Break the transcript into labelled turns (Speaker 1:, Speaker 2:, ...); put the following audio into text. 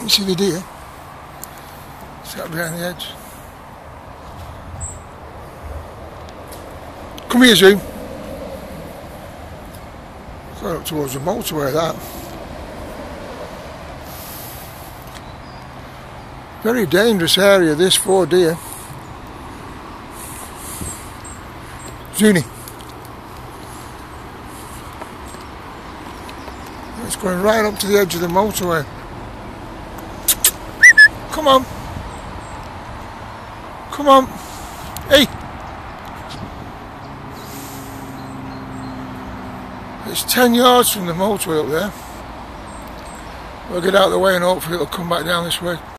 Speaker 1: You see the deer? It's out behind the edge. Come here, Zoom. Going up towards the motorway, that. Very dangerous area, this, for deer. Zuni. It's going right up to the edge of the motorway. Come on. Come on. Hey. It's 10 yards from the motorway up there. We'll get out of the way and hopefully it'll come back down this way.